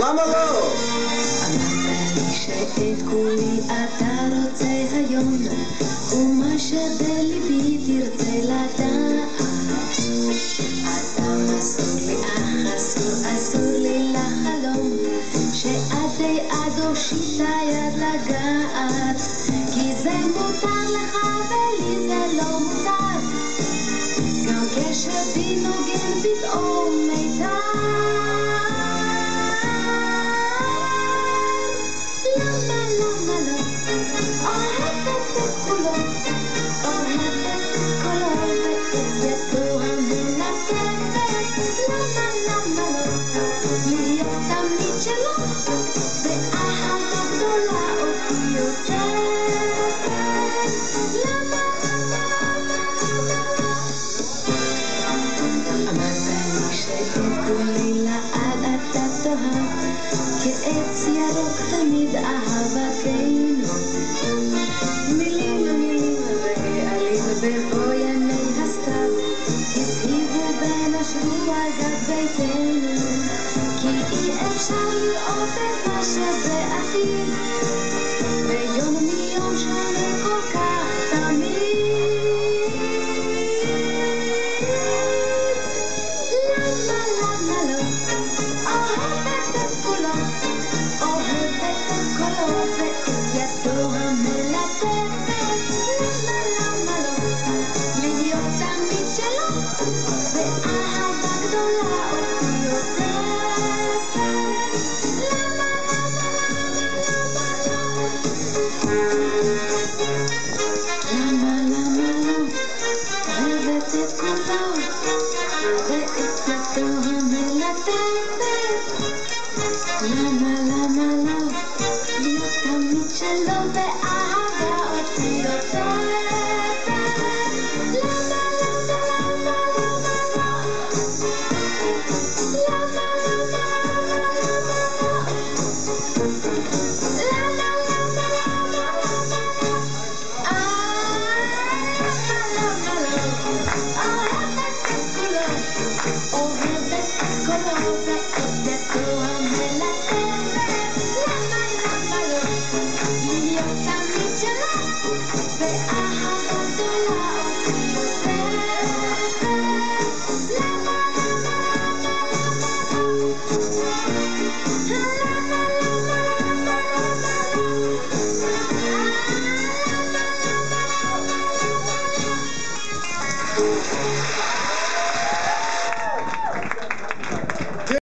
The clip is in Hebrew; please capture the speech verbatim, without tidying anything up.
למה לא? אמרת לי שאת כולי אתה רוצה היום, ומה שבליבי תרצה לדעת. אתה מסור לי, אך אסור, אסור לי לחלום, שעדי עד הושיטה יד לגעת. כי זה מותר לך ולי זה לא מותר, גם כשבי נוגן פתאום מיתר. למה, למה לא? אוהבת את כולו, אוהבת את קולו ואת ידו המלטפת. למה, למה לא? להיות תמיד שלו, באהבה גדולה אותי עוטפת. למה, למה, למה לא? אמרת לי שאת כולי לעד אתה תאהב, כעץ ירוק תמיד אהבתנו. מילים ומילים ורעלים בבוא ימי הסתיו, הסהיבו ונשרו על גב ביתנו. כי אי אפשר לראות את מה שבעתיד, ביום מיום שונה כל כך תמיד. למה, למה לא? אוהבת את כולו, אוהבת את קולו ואת ידו המלטפת. למה, למה לא? להיות תמיד שלו, באהבה גדולה אותי עוטפת. למה, למה, למה, למה לא? למה, למה לא? אוהבת את כולו ואת ידו המלטפת. למה, למה לא? להיות תמיד שלו